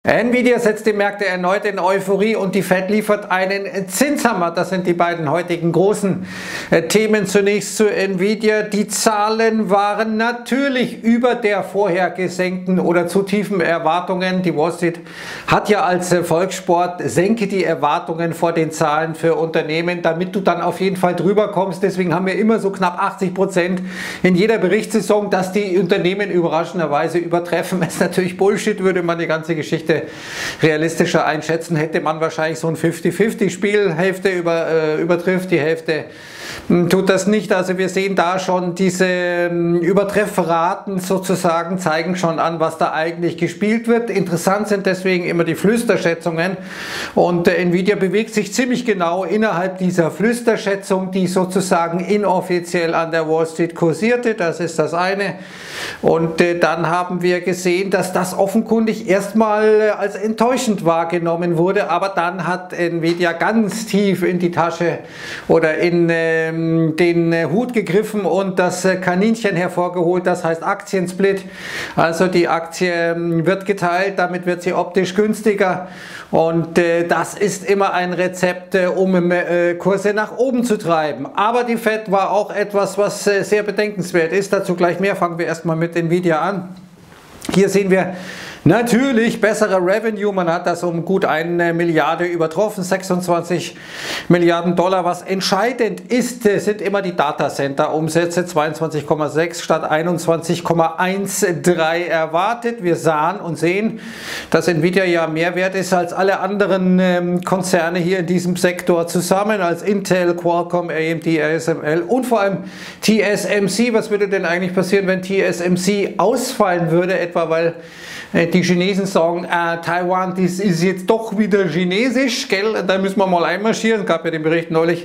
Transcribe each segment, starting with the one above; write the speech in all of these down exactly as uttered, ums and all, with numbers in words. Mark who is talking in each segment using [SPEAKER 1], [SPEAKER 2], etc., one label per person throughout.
[SPEAKER 1] Nvidia setzt die Märkte erneut in Euphorie und die Fed liefert einen Zinshammer. Das sind die beiden heutigen großen äh, Themen. Zunächst zu Nvidia. Die Zahlen waren natürlich über der vorher gesenkten oder zu tiefen Erwartungen. Die Wall Street hat ja als äh, Volkssport, senke die Erwartungen vor den Zahlen für Unternehmen, damit du dann auf jeden Fall drüber kommst. Deswegen haben wir immer so knapp achtzig Prozent in jeder Berichtssaison, dass die Unternehmen überraschenderweise übertreffen. Das ist natürlich Bullshit, würde man die ganze Geschichte realistischer einschätzen, hätte man wahrscheinlich so ein fünfzig fünfzig Spiel, Hälfte über, äh, übertrifft, die Hälfte mh, tut das nicht. Also wir sehen da schon diese mh, Übertreffraten sozusagen, zeigen schon an, was da eigentlich gespielt wird. Interessant sind deswegen immer die Flüsterschätzungen und äh, Nvidia bewegt sich ziemlich genau innerhalb dieser Flüsterschätzung, die sozusagen inoffiziell an der Wall Street kursierte. Das ist das eine. Und äh, dann haben wir gesehen, dass das offenkundig erstmal als enttäuschend wahrgenommen wurde, aber dann hat Nvidia ganz tief in die Tasche oder in ähm, den Hut gegriffen und das Kaninchen hervorgeholt, das heißt Aktiensplit. Also die Aktie wird geteilt, damit wird sie optisch günstiger und äh, das ist immer ein Rezept, äh, um äh, Kurse nach oben zu treiben. Aber die Fed war auch etwas, was äh, sehr bedenkenswert ist. Dazu gleich mehr. Fangen wir erstmal mit Nvidia an. Hier sehen wir natürlich bessere Revenue, man hat das um gut eine Milliarde übertroffen, sechsundzwanzig Milliarden Dollar. Was entscheidend ist, sind immer die Datacenter-Umsätze, zweiundzwanzig Komma sechs statt einundzwanzig Komma dreizehn erwartet. Wir sahen und sehen, dass Nvidia ja mehr wert ist als alle anderen ähm, Konzerne hier in diesem Sektor zusammen, als Intel, Qualcomm, A M D, A S M L und vor allem T S M C. Was würde denn eigentlich passieren, wenn T S M C ausfallen würde, etwa weil die Chinesen sagen, äh, Taiwan, das ist jetzt doch wieder chinesisch, gell? Da müssen wir mal einmarschieren. Es gab ja den Bericht neulich,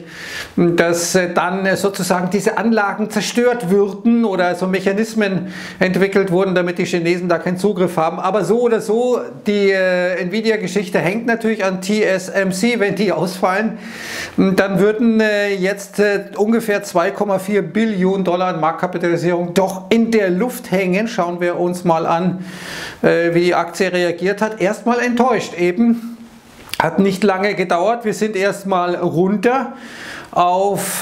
[SPEAKER 1] dass äh, dann äh, sozusagen diese Anlagen zerstört würden oder so Mechanismen entwickelt wurden, damit die Chinesen da keinen Zugriff haben. Aber so oder so, die äh, Nvidia-Geschichte hängt natürlich an T S M C. Wenn die ausfallen, dann würden äh, jetzt äh, ungefähr zwei Komma vier Billionen Dollar an Marktkapitalisierung doch in der Luft hängen. Schauen wir uns mal an, äh, wie die Aktie reagiert hat. Erstmal enttäuscht eben, hat nicht lange gedauert, wir sind erstmal runter auf,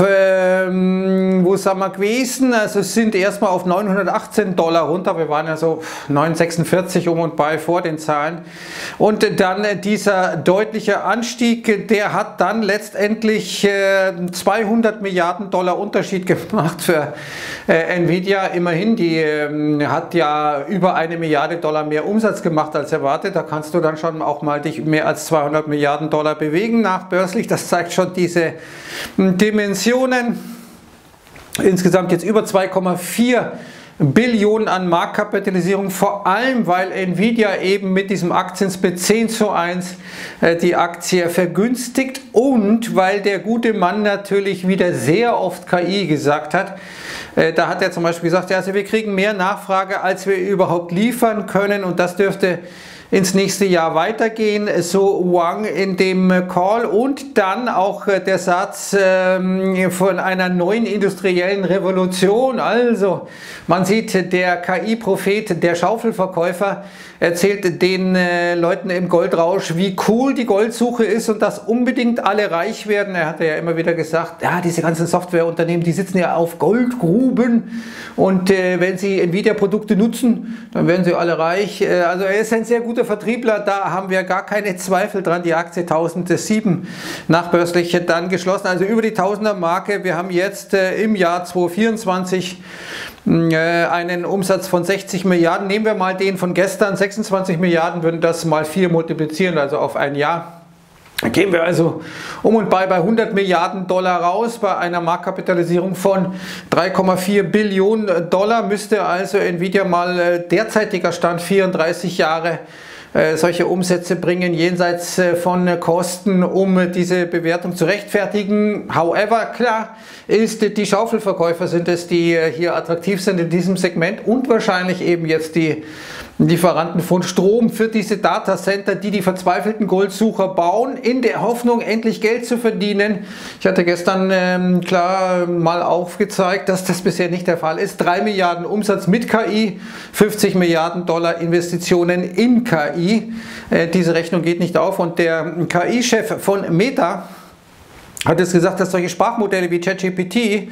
[SPEAKER 1] ähm, wo sind wir gewesen, also sind erstmal auf neunhundertachtzehn Dollar runter, wir waren ja so neunhundertsechsundvierzig um und bei vor den Zahlen und dann dieser deutliche Anstieg, der hat dann letztendlich äh, zweihundert Milliarden Dollar Unterschied gemacht für äh, Nvidia, immerhin, die äh, hat ja über eine Milliarde Dollar mehr Umsatz gemacht als erwartet, da kannst du dann schon auch mal dich mehr als zweihundert Milliarden Dollar bewegen nachbörslich, das zeigt schon diese Dimensionen. Insgesamt jetzt über zwei Komma vier Billionen an Marktkapitalisierung, vor allem weil Nvidia eben mit diesem Aktiensplit zehn zu eins äh, die Aktie vergünstigt und weil der gute Mann natürlich wieder sehr oft K I gesagt hat. Äh, da hat er zum Beispiel gesagt, ja, also wir kriegen mehr Nachfrage, als wir überhaupt liefern können und das dürfte ins nächste Jahr weitergehen, so Wang in dem Call und dann auch der Satz ähm, von einer neuen industriellen Revolution. Also man sieht, der K I-Prophet, der Schaufelverkäufer erzählt den äh, Leuten im Goldrausch, wie cool die Goldsuche ist und dass unbedingt alle reich werden. Er hatte ja immer wieder gesagt, ja, diese ganzen Softwareunternehmen, die sitzen ja auf Goldgruben und äh, wenn sie Nvidia-Produkte nutzen, dann werden sie alle reich. Äh, also er ist ein sehr guter Vertriebler, da haben wir gar keine Zweifel dran. Die Aktie tausendsieben nachbörslich dann geschlossen, also über die Tausender-Marke. Wir haben jetzt äh, im Jahr zweitausendvierundzwanzig äh, einen Umsatz von sechzig Milliarden. Nehmen wir mal den von gestern, sechsundzwanzig Milliarden, würden das mal vier multiplizieren, also auf ein Jahr. Da gehen wir also um und bei bei hundert Milliarden Dollar raus, bei einer Marktkapitalisierung von drei Komma vier Billionen Dollar müsste also Nvidia mal äh, derzeitiger Stand vierunddreißig Jahre äh, solche Umsätze bringen, jenseits äh, von äh, Kosten, um äh, diese Bewertung zu rechtfertigen. However, klar ist, äh, die Schaufelverkäufer sind es, die äh, hier attraktiv sind in diesem Segment und wahrscheinlich eben jetzt die Lieferanten von Strom für diese Datacenter, die die verzweifelten Goldsucher bauen, in der Hoffnung, endlich Geld zu verdienen. Ich hatte gestern ähm, klar mal aufgezeigt, dass das bisher nicht der Fall ist. drei Milliarden Umsatz mit K I, fünfzig Milliarden Dollar Investitionen in K I. Äh, diese Rechnung geht nicht auf und der K I-Chef von Meta hat jetzt gesagt, dass solche Sprachmodelle wie ChatGPT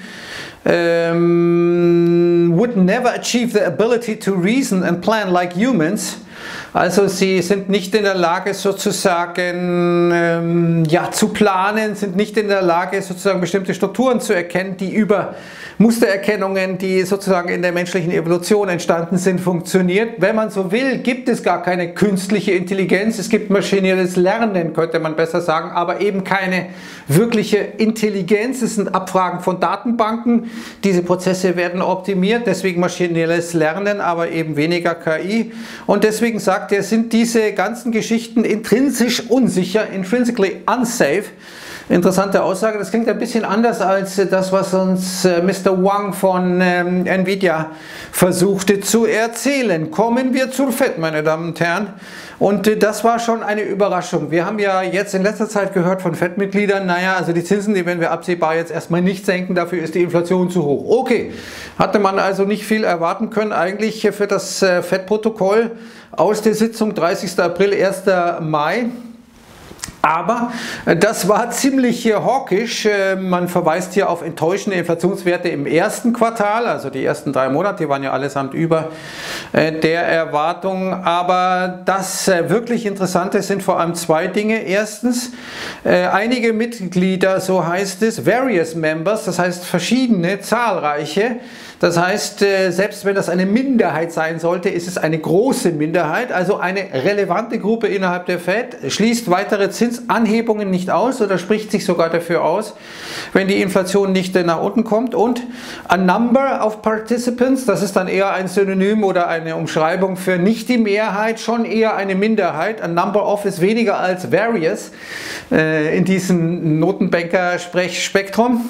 [SPEAKER 1] ähm, would never achieve the ability to reason and plan like humans. Also sie sind nicht in der Lage sozusagen ähm, ja, zu planen, sind nicht in der Lage sozusagen bestimmte Strukturen zu erkennen, die über Mustererkennungen, die sozusagen in der menschlichen Evolution entstanden sind, funktioniert. Wenn man so will, gibt es gar keine künstliche Intelligenz, es gibt maschinelles Lernen, könnte man besser sagen, aber eben keine wirkliche Intelligenz. Es sind Abfragen von Datenbanken, diese Prozesse werden optimiert, deswegen maschinelles Lernen, aber eben weniger K I. Und deswegen sagt er, sind diese ganzen Geschichten intrinsisch unsicher, intrinsically unsafe. Interessante Aussage, das klingt ein bisschen anders als das, was uns Mister Wang von ähm, Nvidia versuchte zu erzählen. Kommen wir zur Fed, meine Damen und Herren. Und äh, das war schon eine Überraschung. Wir haben ja jetzt in letzter Zeit gehört von Fed-Mitgliedern, naja, also die Zinsen, die werden wir absehbar jetzt erstmal nicht senken, dafür ist die Inflation zu hoch. Okay, hatte man also nicht viel erwarten können eigentlich für das äh, Fed-Protokoll aus der Sitzung dreißigster April, erster Mai. Aber das war ziemlich hawkisch. Man verweist hier auf enttäuschende Inflationswerte im ersten Quartal, also die ersten drei Monate, die waren ja allesamt über der Erwartung. Aber das wirklich Interessante sind vor allem zwei Dinge. Erstens, einige Mitglieder, so heißt es, various members, das heißt verschiedene, zahlreiche. Das heißt, selbst wenn das eine Minderheit sein sollte, ist es eine große Minderheit, also eine relevante Gruppe innerhalb der Fed, schließt weitere Zinsanhebungen nicht aus oder spricht sich sogar dafür aus, wenn die Inflation nicht nach unten kommt. Und a number of participants, das ist dann eher ein Synonym oder eine Umschreibung für nicht die Mehrheit, schon eher eine Minderheit. A number of ist weniger als various äh, in diesem Notenbanker-Sprechspektrum,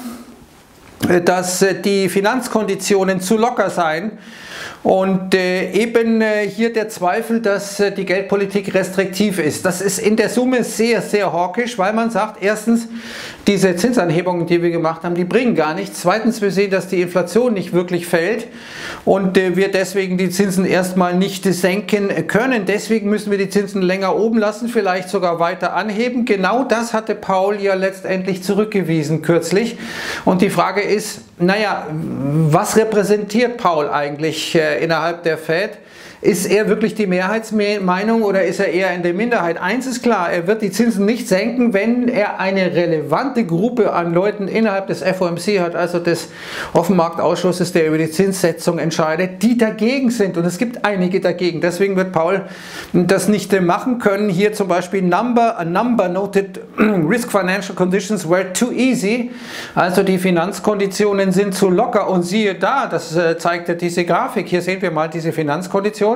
[SPEAKER 1] dass die Finanzkonditionen zu locker seien und äh, eben äh, hier der Zweifel, dass äh, die Geldpolitik restriktiv ist. Das ist in der Summe sehr, sehr hawkisch, weil man sagt, erstens, diese Zinsanhebungen, die wir gemacht haben, die bringen gar nichts. Zweitens, wir sehen, dass die Inflation nicht wirklich fällt und äh, wir deswegen die Zinsen erstmal nicht senken können. Deswegen müssen wir die Zinsen länger oben lassen, vielleicht sogar weiter anheben. Genau das hatte Paul ja letztendlich zurückgewiesen kürzlich. Und die Frage ist, naja, was repräsentiert Paul eigentlich äh, innerhalb der Fed? Ist er wirklich die Mehrheitsmeinung oder ist er eher in der Minderheit? Eins ist klar, er wird die Zinsen nicht senken, wenn er eine relevante Gruppe an Leuten innerhalb des F O M C hat, also des Offenmarktausschusses, der über die Zinssetzung entscheidet, die dagegen sind. Und es gibt einige dagegen. Deswegen wird Paul das nicht machen können. Hier zum Beispiel Number, a number noted risk financial conditions were too easy. Also die Finanzkonditionen sind zu locker. Und siehe da, das zeigt ja diese Grafik. Hier sehen wir mal diese Finanzkonditionen.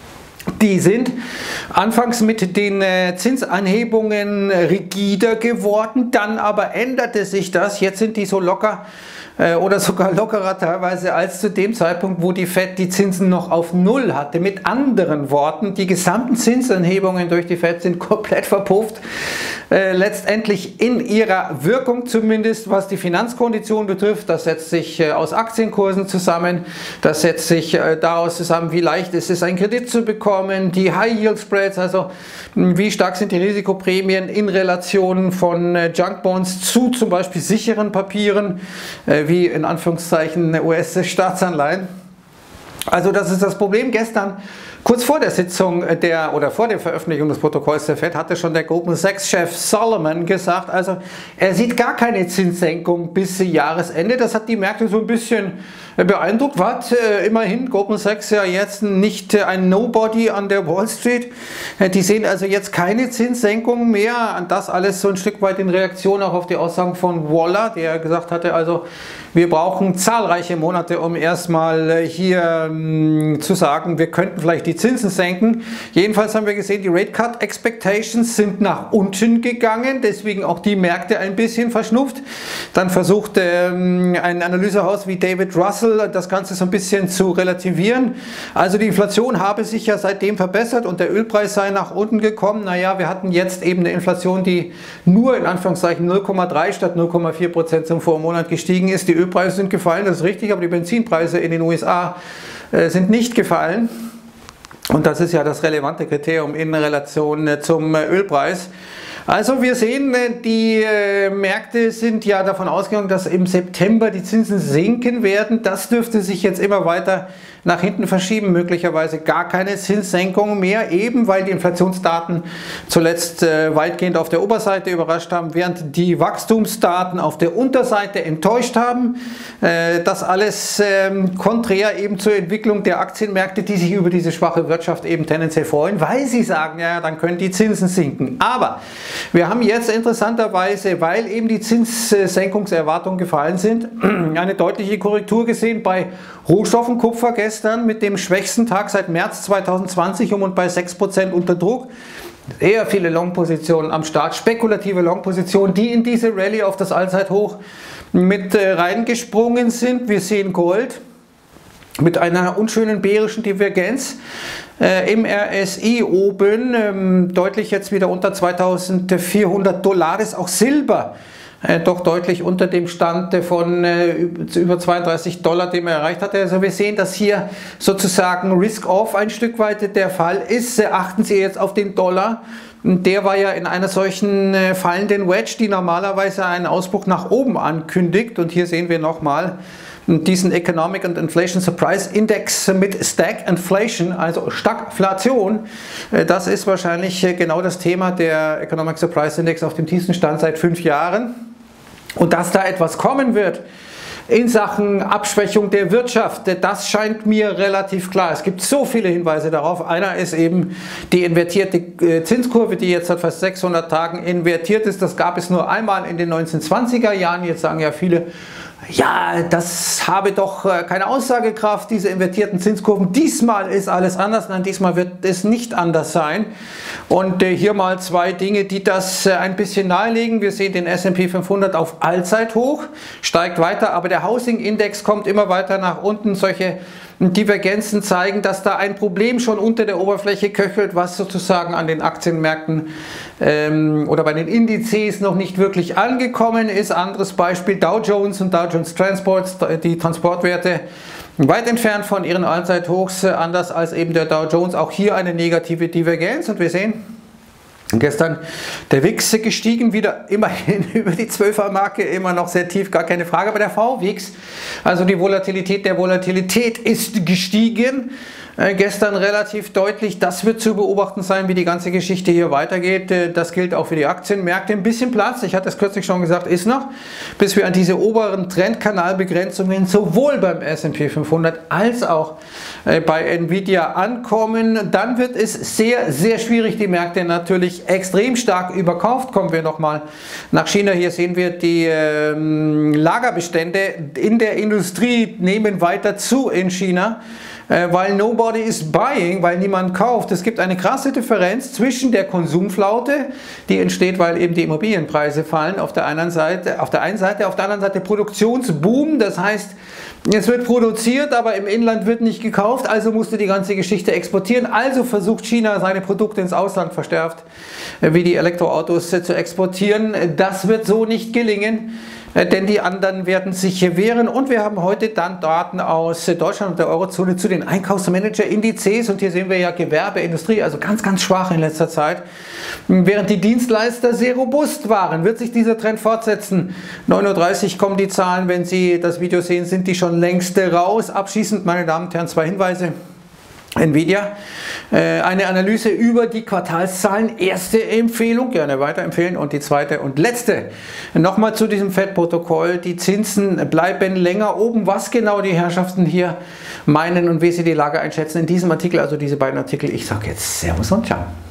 [SPEAKER 1] Die sind anfangs mit den Zinsanhebungen rigider geworden, dann aber änderte sich das. Jetzt sind die so locker oder sogar lockerer teilweise als zu dem Zeitpunkt, wo die Fed die Zinsen noch auf Null hatte. Mit anderen Worten, die gesamten Zinsanhebungen durch die Fed sind komplett verpufft. Äh, letztendlich in ihrer Wirkung zumindest, was die Finanzkondition betrifft. Das setzt sich äh, aus Aktienkursen zusammen, das setzt sich äh, daraus zusammen, wie leicht ist es, einen Kredit zu bekommen, die High-Yield-Spreads, also mh, wie stark sind die Risikoprämien in Relation von äh, Junk-Bonds zu zum Beispiel sicheren Papieren, äh, wie in Anführungszeichen U S-Staatsanleihen. Also das ist das Problem. Gestern, kurz vor der Sitzung der oder vor der Veröffentlichung des Protokolls der Fed, hatte schon der Goldman Sachs-Chef Solomon gesagt, also er sieht gar keine Zinssenkung bis Jahresende. Das hat die Märkte so ein bisschen beeindruckt. Was? Immerhin Goldman Sachs ja jetzt nicht ein Nobody an der Wall Street. Die sehen also jetzt keine Zinssenkung mehr. Und das alles so ein Stück weit in Reaktion auch auf die Aussagen von Waller, der gesagt hatte, also wir brauchen zahlreiche Monate, um erstmal hier ähm, zu sagen, wir könnten vielleicht die Zinsen senken. Jedenfalls haben wir gesehen, die Rate Cut Expectations sind nach unten gegangen, deswegen auch die Märkte ein bisschen verschnupft. Dann versucht ähm, ein Analysehaus wie David Russell das Ganze so ein bisschen zu relativieren. Also die Inflation habe sich ja seitdem verbessert und der Ölpreis sei nach unten gekommen. Naja, wir hatten jetzt eben eine Inflation, die nur in Anführungszeichen null Komma drei statt null Komma vier Prozent zum Vormonat gestiegen ist. Die Ölpreise sind gefallen, das ist richtig, aber die Benzinpreise in den U S A äh, sind nicht gefallen. Und das ist ja das relevante Kriterium in Relation äh, zum äh, Ölpreis. Also wir sehen, die Märkte sind ja davon ausgegangen, dass im September die Zinsen sinken werden. Das dürfte sich jetzt immer weiter nach hinten verschieben, möglicherweise gar keine Zinssenkung mehr, eben weil die Inflationsdaten zuletzt weitgehend auf der Oberseite überrascht haben, während die Wachstumsdaten auf der Unterseite enttäuscht haben. Das alles konträr eben zur Entwicklung der Aktienmärkte, die sich über diese schwache Wirtschaft eben tendenziell freuen, weil sie sagen, ja, dann können die Zinsen sinken. Aber wir haben jetzt interessanterweise, weil eben die Zinssenkungserwartungen gefallen sind, eine deutliche Korrektur gesehen bei Rohstoffen. Kupfer gestern mit dem schwächsten Tag seit März zweitausendzwanzig um und bei sechs Prozent unter Druck. Eher viele Long-Positionen am Start, spekulative Long-Positionen, die in diese Rallye auf das Allzeithoch mit reingesprungen sind. Wir sehen Gold mit einer unschönen bärischen Divergenz äh, im R S I oben, ähm, deutlich jetzt wieder unter zweitausendvierhundert Dollar, ist auch Silber äh, doch deutlich unter dem Stand von äh, über zweiunddreißig Dollar, den er erreicht hatte. Also wir sehen, dass hier sozusagen Risk-Off ein Stück weit der Fall ist. Äh, achten Sie jetzt auf den Dollar. Der war ja in einer solchen äh, fallenden Wedge, die normalerweise einen Ausbruch nach oben ankündigt. Und hier sehen wir nochmal diesen Economic and Inflation Surprise Index mit Stagflation, also Stagflation. Das ist wahrscheinlich genau das Thema, der Economic Surprise Index auf dem tiefsten Stand seit fünf Jahren. Und dass da etwas kommen wird in Sachen Abschwächung der Wirtschaft, das scheint mir relativ klar. Es gibt so viele Hinweise darauf. Einer ist eben die invertierte Zinskurve, die jetzt seit fast sechshundert Tagen invertiert ist. Das gab es nur einmal in den neunzehnhundertzwanziger Jahren. Jetzt sagen ja viele, ja, das habe doch keine Aussagekraft, diese invertierten Zinskurven. Diesmal ist alles anders. Nein, diesmal wird es nicht anders sein. Und äh, hier mal zwei Dinge, die das äh, ein bisschen nahelegen. Wir sehen den S und P fünfhundert auf Allzeithoch, steigt weiter, aber der Housing Index kommt immer weiter nach unten. Solche Divergenzen zeigen, dass da ein Problem schon unter der Oberfläche köchelt, was sozusagen an den Aktienmärkten ähm, oder bei den Indizes noch nicht wirklich angekommen ist. Anderes Beispiel Dow Jones und Dow Jones Transports, die Transportwerte weit entfernt von ihren Allzeithochs, anders als eben der Dow Jones. Auch hier eine negative Divergenz und wir sehen, gestern der W I X gestiegen, wieder immerhin über die zwölfer Marke, immer noch sehr tief, gar keine Frage. Aber der V W I X, also die Volatilität der Volatilität ist gestiegen. Äh, gestern relativ deutlich. Das wird zu beobachten sein, wie die ganze Geschichte hier weitergeht. Äh, das gilt auch für die Aktienmärkte. Ein bisschen Platz, ich hatte es kürzlich schon gesagt, ist noch, bis wir an diese oberen Trendkanalbegrenzungen sowohl beim S und P fünfhundert als auch äh, bei Nvidia ankommen. Dann wird es sehr, sehr schwierig, die Märkte natürlich extrem stark überkauft. Kommen wir nochmal nach China. Hier sehen wir, die äh, Lagerbestände in der Industrie nehmen weiter zu in China, äh, weil nobody is buying, weil niemand kauft. Es gibt eine krasse Differenz zwischen der Konsumflaute, die entsteht, weil eben die Immobilienpreise fallen auf der einen Seite, auf der einen Seite, auf der anderen Seite Produktionsboom, das heißt, es wird produziert, aber im Inland wird nicht gekauft, also musste die ganze Geschichte exportieren. Also versucht China, seine Produkte ins Ausland verstärkt, wie die Elektroautos, zu exportieren. Das wird so nicht gelingen, denn die anderen werden sich wehren. Und wir haben heute dann Daten aus Deutschland und der Eurozone zu den Einkaufsmanager-Indizes. Und hier sehen wir ja Gewerbe, Industrie, also ganz, ganz schwach in letzter Zeit. Während die Dienstleister sehr robust waren. Wird sich dieser Trend fortsetzen? neun Uhr dreißig kommen die Zahlen. Wenn Sie das Video sehen, sind die schon längst raus. Abschließend, meine Damen und Herren, zwei Hinweise. Nvidia, äh, eine Analyse über die Quartalszahlen, erste Empfehlung, gerne weiterempfehlen, und die zweite und letzte, nochmal zu diesem Fed-Protokoll, die Zinsen bleiben länger oben, was genau die Herrschaften hier meinen und wie sie die Lage einschätzen in diesem Artikel, also diese beiden Artikel. Ich sage jetzt Servus und Ciao.